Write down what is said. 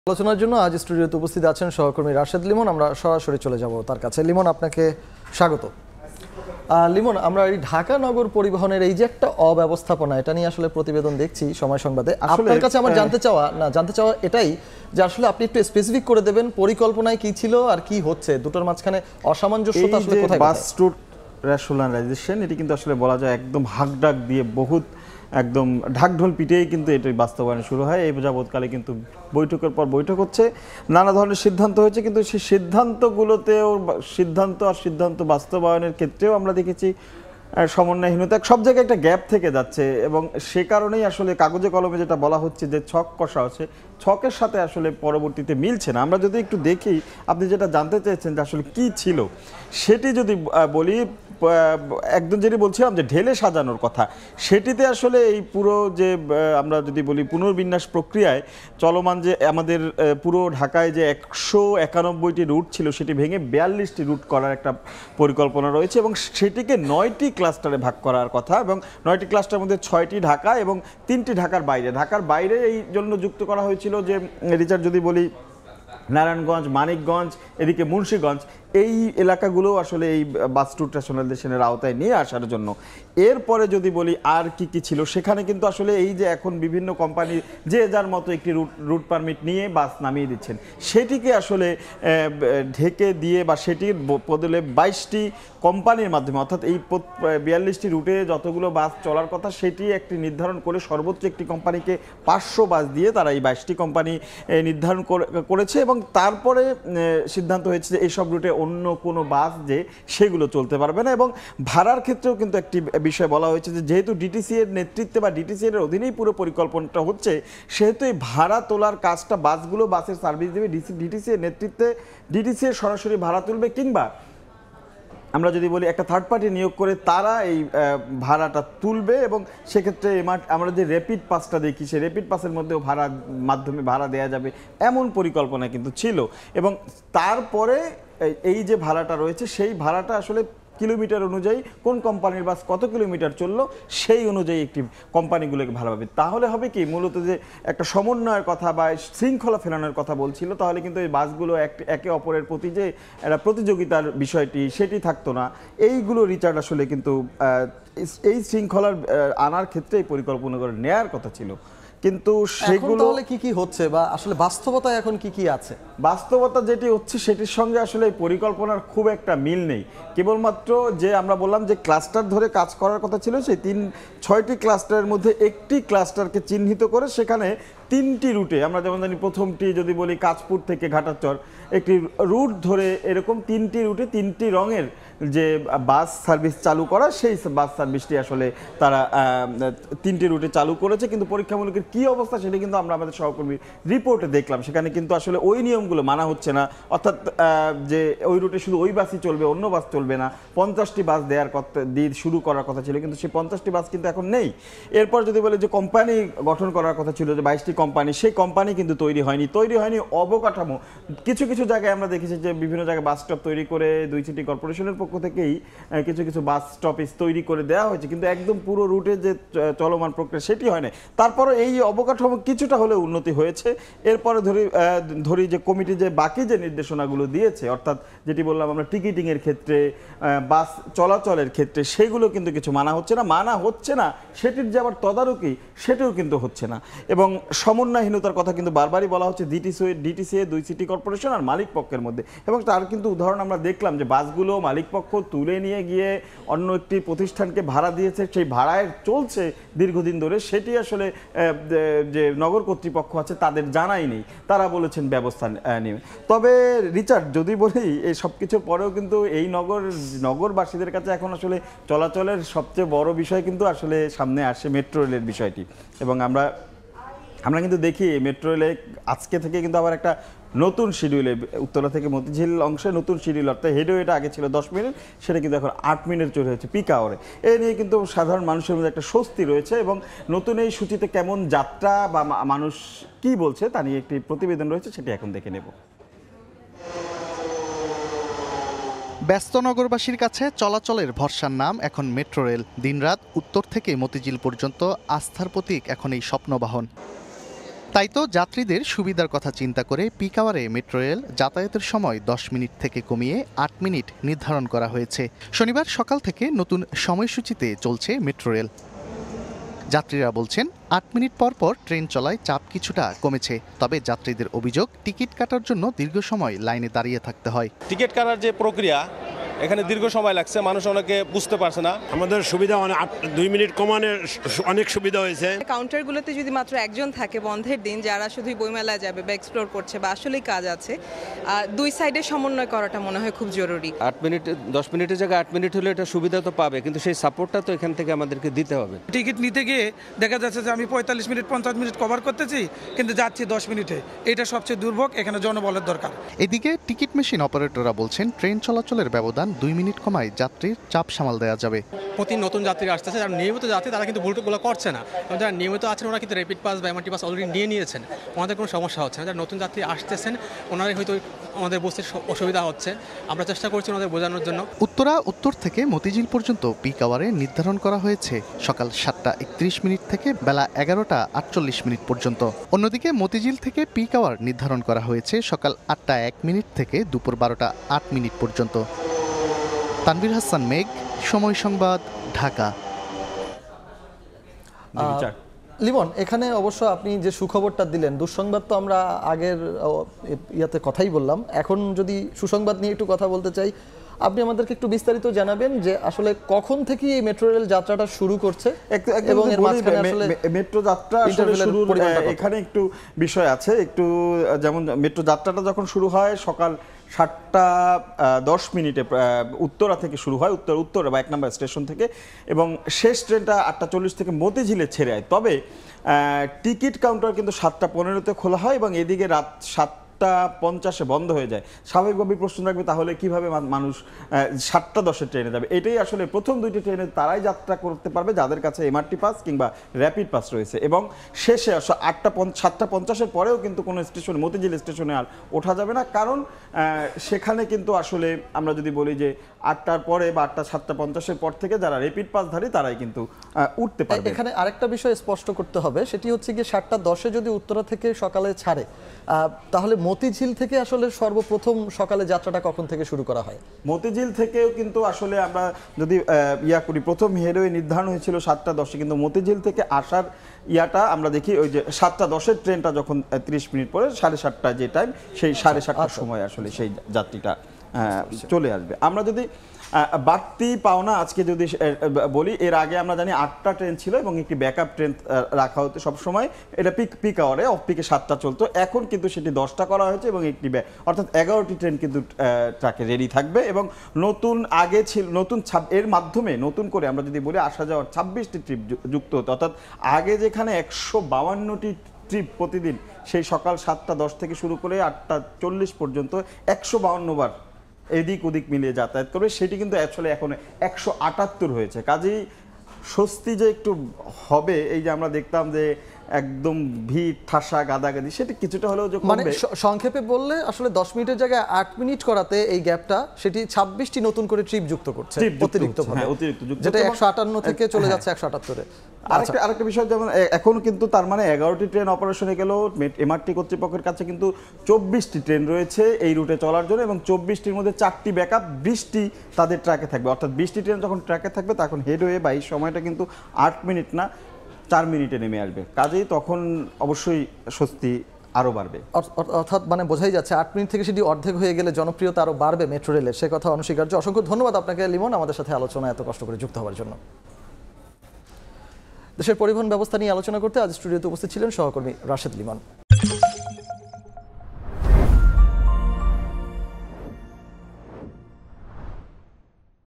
আলোচনার জন্য আজ স্টুডিওতে উপস্থিত আছেন সহকর্মী রাশেদ লিমন। আমরা সরাসরি চলে যাব তার কাছে। লিমন, আপনাকে স্বাগত। লিমন, আমরা এই ঢাকা নগর পরিবহনের এই যে একটা অব্যবস্থাপনা, এটা নিয়ে আসলে প্রতিবেদন দেখছি সময় সংবাদে। আপনার কাছে আমার জানতে চাওয়া এটাই যে আসলে আপনি একটু স্পেসিফিক করে দেবেন পরিকল্পনায় কি ছিল আর কি হচ্ছে, দুটোর মাঝখানে অসামঞ্জস্যতা আসলে কোথায়? বাস রুট রেশনালাইজেশন, এটি কিন্তু আসলে বলা যায় একদম হাকডাক দিয়ে বহুত একদম ঢাকঢোল পিটেই কিন্তু এটি বাস্তবায়ন শুরু হয়। এই যাবৎকালে কিন্তু বৈঠকের পর বৈঠক হচ্ছে, নানা ধরনের সিদ্ধান্ত হয়েছে, কিন্তু সেই সিদ্ধান্তগুলোতেও সিদ্ধান্ত বাস্তবায়নের ক্ষেত্রেও আমরা দেখেছি সমন্বয়হীনতা, সব জায়গায় একটা গ্যাপ থেকে যাচ্ছে। এবং সে কারণেই আসলে কাগজে কলমে যেটা বলা হচ্ছে যে ছক কষা হচ্ছে, ছকের সাথে আসলে পরবর্তীতে মিলছে না। আমরা যদি একটু দেখি, আপনি যেটা জানতে চাইছেন যে আসলে কি ছিল, সেটি যদি বলি, একদম যেটি বলছিলাম যে ঢেলে সাজানোর কথা, সেটিতে আসলে এই পুরো যে আমরা যদি বলি পুনর্বিন্যাস প্রক্রিয়ায় চলমান যে আমাদের পুরো ঢাকায় যে 191টি রুট ছিল, সেটি ভেঙে 42টি রুট করার একটা পরিকল্পনা রয়েছে এবং সেটিকে 9টি ক্লাস্টারে ভাগ করার কথা। এবং 9টি ক্লাস্টারের মধ্যে 6টি ঢাকা এবং 3টি ঢাকার বাইরে এই জন্য যুক্ত করা হয়েছিল যে রিচার্ড যদি বলি নারায়ণগঞ্জ, মানিকগঞ্জ, এদিকে মুন্সিগঞ্জ, এই এলাকাগুলো আসলে এই বাস রুট রেশনালাইজেশনের আওতায় নিয়ে আসার জন্য। এরপরে যদি বলি আর কি কি ছিল, সেখানে কিন্তু আসলে এই যে এখন বিভিন্ন কোম্পানি যে যার মতো একটি রুট পারমিট নিয়ে বাস নামিয়ে দিচ্ছেন, সেটিকে আসলে ঢেকে দিয়ে বা সেটির বদলে 22টি কোম্পানির মাধ্যমে, অর্থাৎ এই 42টি রুটে যতগুলো বাস চলার কথা সেটি একটি নির্ধারণ করে সর্বোচ্চ একটি কোম্পানিকে 500 বাস দিয়ে তারা এই 22টি কোম্পানি নির্ধারণ করেছে। এবং তারপরে সিদ্ধান্ত হয়েছে যে এইসব রুটে অন্য কোনো বাস যে সেগুলো চলতে পারবে না। এবং ভাড়ার ক্ষেত্রেও কিন্তু একটি বিষয় বলা হয়েছে যে যেহেতু ডিটিসি এর নেতৃত্বে বা ডিটিসি এর অধীনেই পুরো পরিকল্পনাটা হচ্ছে, সেহেতু এই ভাড়া তোলার কাজটা বাসের সার্ভিস দেবে ডিটিসি এর নেতৃত্বে, ডিটিসি এর সরাসরি ভাড়া তুলবে, কিংবা আমরা যদি বলি একটা থার্ড পার্টি নিয়োগ করে তারা এই ভাড়াটা তুলবে। এবং সেক্ষেত্রে আমরা যে র্যাপিড পাসটা দেখি, সেই র্যাপিড পাসের মধ্যেও মাধ্যমে ভাড়া দেওয়া যাবে, এমন পরিকল্পনা কিন্তু ছিল। এবং তারপরে এই যে ভাড়াটা রয়েছে, সেই ভাড়াটা আসলে কিলোমিটার অনুযায়ী কোন কোম্পানির বাস কত কিলোমিটার চললো সেই অনুযায়ী একটি কোম্পানিগুলোকে ভাড়া পাবে। তাহলে হবে কি, মূলত যে একটা সমন্বয়ের কথা বা শৃঙ্খলা ফেরানোর কথা বলছিল, তাহলে কিন্তু এই বাসগুলো একে অপরের প্রতি যে একটা প্রতিযোগিতার বিষয়টি সেটি থাকতো না। এইগুলো রিচার্ড আসলে কিন্তু এই শৃঙ্খলার আনার ক্ষেত্রে এই পরিকল্পনা করে নেয়ার কথা ছিল, কিন্তু সেগুলো কি কি হচ্ছে বা আসলে বাস্তবতায় এখন কি কি আছে? বাস্তবতা যেটি হচ্ছে সেটির সঙ্গে আসলে এই পরিকল্পনার খুব একটা মিল নেই। কেবলমাত্র যে আমরা বললাম যে ক্লাস্টার ধরে কাজ করার কথা ছিল, সেই 6টি ক্লাস্টারের মধ্যে একটি ক্লাস্টারকে চিহ্নিত করে সেখানে 3টি রুটে, আমরা যেমন জানি প্রথমটি যদি বলি কাঁচপুর থেকে ঘাটাচর, একটি রুট ধরে এরকম 3টি রুটে 3টি রঙের যে বাস সার্ভিস চালু করা, সেই বাস সার্ভিসটি আসলে তারা 3টি রুটে চালু করেছে। কিন্তু পরীক্ষামূলকের কী অবস্থা সেটা কিন্তু আমরা আমাদের সহকর্মী রিপোর্টে দেখলাম, সেখানে কিন্তু আসলে ওই নিয়মগুলো মানা হচ্ছে না। অর্থাৎ যে ওই রুটে শুধু ওই বাসই চলবে, অন্য বাস চলবে না। 50টি বাস দিয়ে শুরু করার কথা ছিল, কিন্তু সেই 50টি বাস কিন্তু এখন নেই। এরপর যদি বলে যে কোম্পানি গঠন করার কথা ছিল, যে 22টি কোম্পানি, সেই কোম্পানি কিন্তু তৈরি হয়নি অবকাঠামো। কিছু কিছু জায়গায় আমরা দেখেছি যে বিভিন্ন জায়গায় বাস স্টপ তৈরি করে 2 সিটি কর্পোরেশনের পক্ষ থেকেই কিছু বাস স্টপেজ তৈরি করে দেওয়া হয়েছে, কিন্তু একদম পুরো রুটে যে চলমান প্রক্রিয়া সেটি হয় না। তারপরে এই অবকাঠামো কিছুটা হলে উন্নতি হয়েছে। এরপরে ধরি যে কমিটি যে বাকি যে নির্দেশনাগুলো দিয়েছে, অর্থাৎ যেটি বললাম আমরা টিকিটিংয়ের ক্ষেত্রে, বাস চলাচলের ক্ষেত্রে, সেগুলো কিন্তু কিছু মানা হচ্ছে না। সেটির যে আবার তদারকি, সেটিও কিন্তু হচ্ছে না। এবং সমন্বয়হীনতার কথা কিন্তু বারবারই বলা হচ্ছে ডিটিসি 2 সিটি কর্পোরেশন আর মালিক পক্ষের মধ্যে। এবং তার কিন্তু উদাহরণ আমরা দেখলাম যে বাসগুলো মালিক পক্ষ তুলে নিয়ে গিয়ে অন্য একটি প্রতিষ্ঠানকে ভাড়া দিয়েছে, সেই ভাড়ায় চলছে দীর্ঘদিন ধরে, সেটি আসলে যে নগর কর্তৃপক্ষ আছে তাদের জানাই নেই, তারা বলেছেন ব্যবস্থা নেবে। তবে রিচার্ড যদি বলি, এই সব কিছুর পরেও কিন্তু এই নগরবাসীদের কাছে এখন আসলে চলাচলের সবচেয়ে বড় বিষয় কিন্তু আসলে সামনে আসে মেট্রো রেলের বিষয়টি। এবং আমরা কিন্তু দেখি মেট্রো রেলে আজকে থেকে কিন্তু আবার একটা নতুন শিডিউলে উত্তরা থেকে মতিঝিল অংশে নতুন শিডিউল, অর্থাৎ হেডওয়েটা আগে ছিল 10 মিনিট, সেটা কিন্তু এখন 8 মিনিট চলে হয়েছে পিক আওয়ারে। এই নিয়ে কিন্তু সাধারণ মানুষের মধ্যে একটা স্বস্তি রয়েছে। এবং নতুন এই সূচিতে কেমন যাত্রা বা মানুষ কি বলছে তা নিয়ে একটি প্রতিবেদন রয়েছে, সেটি এখন দেখে নেব। ব্যস্ত নগরবাসীর কাছে চলাচলের ভরসার নাম এখন মেট্রো রেল। দিনরাত উত্তর থেকে মতিঝিল পর্যন্ত আস্থার প্রতীক এখন এই স্বপ্নবাহন। তাই তো যাত্রীদের সুবিধার কথা চিন্তা করে পিক আওয়ারে মেট্রো রেল যাতায়াতের সময় 10 মিনিট থেকে কমিয়ে 8 মিনিট নির্ধারণ করা হয়েছে। শনিবার সকাল থেকে নতুন সময়সূচিতে চলছে মেট্রো রেল। যাত্রীরা বলছেন 8 মিনিট পর পর ট্রেন চলায় চাপ কিছুটা কমেছে। তবে যাত্রীদের অভিযোগ, টিকিট কাটার জন্য দীর্ঘ সময় লাইনে দাঁড়িয়ে থাকতে হয়। টিকিট কাটার যে প্রক্রিয়া এখানে দীর্ঘ সময় লাগছে, মানুষ অনেকে বুঝতে পারছে না। আমাদের সুবিধা 2 মিনিট কমানোর অনেক সুবিধা হয়েছে। কাউন্টারগুলোতে যদি মাত্র একজন থাকে বন্ধের দিন, যারা শুধুই বইমেলায় যাবে বা এক্সপ্লোর করছে বা আসলেই কাজ আছে, দুই সাইডে সমন্বয় করাটা মনে হয় খুব জরুরি। 8 মিনিট 10 মিনিটের জায়গায় 8 মিনিট হলে এটা সুবিধা তো পাবে, কিন্তু সেই সাপোর্টটা তো এখান থেকে আমাদেরকে দিতে হবে। টিকিট নিতে গিয়ে দেখা যাচ্ছে যে আমি 45 মিনিট 50 মিনিট কভার করতেছি, কিন্তু যাচ্ছি 10 মিনিটে। এটা সবচেয়ে দুর্ভোগ, এখানে জনবলের দরকার। এদিকে টিকিট মেশিন অপারেটররা বলছেন ট্রেন চলাচলের ব্যবধান 2 মিনিট কমায় যাত্রীর চাপ সামাল দেওয়া যাবে। প্রতি নতুন যাত্রী আসতেছে, যারা নিয়মিত যাত্রী তারা কিন্তু ভুলগুলো করছে না, এবং যারা নিয়মিত আছেন ওরা কিন্তু র্যাপিড পাস বা এমআরটি পাস অলরেডি নিয়েছেন, ওনাদের কোনো সমস্যা হচ্ছে না। যারা নতুন যাত্রী আসতেছেন ওনারাই হয়তো আমাদের বুঝতে অসুবিধা হচ্ছে, আমরা চেষ্টা করছি ওনাদের বোঝানোর জন্য। উত্তর থেকে মতিঝিল পর্যন্ত পিক আওয়ারে নির্ধারণ করা হয়েছে সকাল 7:31 মিনিট থেকে বেলা 11:48 মিনিট পর্যন্ত। অন্যদিকে মতিঝিল থেকে পিক আওয়ার নির্ধারণ করা হয়েছে সকাল 8:01 মিনিট থেকে দুপুর 12:08 মিনিট পর্যন্ত। তানভীর হাসান মেঘ, সময় সংবাদ, ঢাকা। লিমন, এখানে অবশ্য আপনি যে সুখবরটা দিলেন, দুঃসংবাদ তো আমরা আগের ইয়াতে কথাই বললাম। এখন যদি সুসংবাদ নিয়ে একটু কথা বলতে চাই, আপনি আমাদেরকে একটু বিস্তারিত জানাবেন যে আসলে কখন থেকে এই মেট্রো রেল যাত্রাটা শুরু করছে এবং এর মাঝখানে আসলে মেট্রো যাত্রা আসলে শুরুর এখানে একটু বিষয় আছে। একটু যেমন মেট্রো যাত্রাটা যখন শুরু হয় সকাল 7:10 মিনিটে উত্তরা থেকে শুরু হয়, উত্তর বা 1 নম্বর স্টেশন থেকে, এবং শেষ ট্রেনটা 8:40 থেকে মতিঝিলে ছেড়ে যায়। তবে টিকিট কাউন্টার কিন্তু 7:15-তে খোলা হয় এবং এদিকে রাত 7:50-এ বন্ধ হয়ে যায়। স্বাভাবিকভাবেই প্রশ্ন রাখবে তাহলে কিভাবে মানুষ 7:10-এর ট্রেনে যাবে। এটাই আসলে প্রথম দুইটি ট্রেনে তারাই যাত্রা করতে পারবে যাদের কাছে এমআরটি পাস কিংবা র্যাপিড পাস রয়েছে, এবং শেষে 7:50-এর পরেও কিন্তু কোনো স্টেশনে, মতিঝিল স্টেশনে আর ওঠা যাবে না, কারণ সেখানে কিন্তু আসলে আমরা যদি বলি যে 8টার পরে বা 7:50-এর পর থেকে যারা র্যাপিড পাসধারী তারাই কিন্তু উঠতে পারবে। এখানে আরেকটা বিষয় স্পষ্ট করতে হবে, সেটি হচ্ছে গিয়ে 7:10-এ যদি উত্তরা থেকে সকালে ছাড়ে, তাহলে মতিঝিল থেকে আসলে সর্বপ্রথম সকালে যাত্রাটা কখন থেকে শুরু করা হয়? মতিঝিল থেকেও কিন্তু আসলে আমরা যদি করি, প্রথম হেডওয়ে নির্ধারণ হয়েছিল 7:10-এ, কিন্তু মতিঝিল থেকে আসার ইয়াটা আমরা দেখি ওই যে 7:10-এর ট্রেনটা যখন 30 মিনিট পরে 7:30 যে টাইম, সেই 7:30টার সময় আসলে সেই যাত্রীটা চলে আসবে। আমরা যদি বাড়তি পাওনা আজকে যদি বলি, এর আগে আমরা জানি 8টা ট্রেন ছিল এবং একটি ব্যাকআপ ট্রেন রাখা হতো সবসময়, এটা পিক আওয়ারে, অফ পিকে 7টা চলতো। এখন কিন্তু সেটি 10টা করা হয়েছে এবং একটি অর্থাৎ 11টি ট্রেন কিন্তু ট্র্যাকে রেডি থাকবে। এবং নতুন আগে ছিল এর মাধ্যমে নতুন করে আমরা যদি বলি আসা যাওয়ার 26টি ট্রিপ যুক্ত হতো, অর্থাৎ আগে যেখানে 152টি ট্রিপ প্রতিদিন, সেই সকাল 7:10 থেকে শুরু করে 8:40 পর্যন্ত 152 বার এদিক ওদিক মিলিয়ে যাতায়াত করবে, সেটি কিন্তু আসলে এখন 178 হয়েছে। কাজেই স্বস্তি যে একটু হবে, এই যে আমরা দেখতাম যে একদম ভিড় ঠাসা গাদাগাদি, সেটি কিছুটা হলেও যে মানে সংক্ষেপে বললে আসলে 10 মিনিটের জায়গায় 8 মিনিট করাতে এই গ্যাপটা, সেটি 26টি নতুন করে ট্রিপ যুক্ত করছে অতিরিক্তভাবে, যেটা 158 থেকে চলে যাচ্ছে 178-এ। আরেকটা বিষয়, যেমন এখন কিন্তু তার মানে 11টি ট্রেন অপারেশনে গেলেও এমআরটি কর্তৃপক্ষের কাছে কিন্তু 24টি ট্রেন রয়েছে এই রুটে চলার জন্য, এবং 24টির মধ্যে 4টি ব্যাকআপ, 20টি তাদের ট্র্যাকে থাকবে। অর্থাৎ 20টি ট্রেন যখন ট্র্যাকে থাকবে তখন হেডওয়ে বা এই সময়টা কিন্তু 8 মিনিট না 4 মিনিটে নেমে আসবে। কাজেই তখন অবশ্যই স্বস্তি আরও বাড়বে। অর্থাৎ মানে বোঝাই যাচ্ছে 8 মিনিট থেকে সেটি অর্ধেক হয়ে গেলে জনপ্রিয়তা আরও বাড়বে মেট্রো রেলের, সে কথা অনস্বীকার্য। অসংখ্য ধন্যবাদ আপনাকে লিমন, আমাদের সাথে আলোচনা এত কষ্ট করে যুক্ত হওয়ার জন্য। দেশের পরিবহন ব্যবস্থা নিয়ে আলোচনা করতে আজ স্টুডিওতে উপস্থিত ছিলেন সহকর্মী রাশেদ লিমন।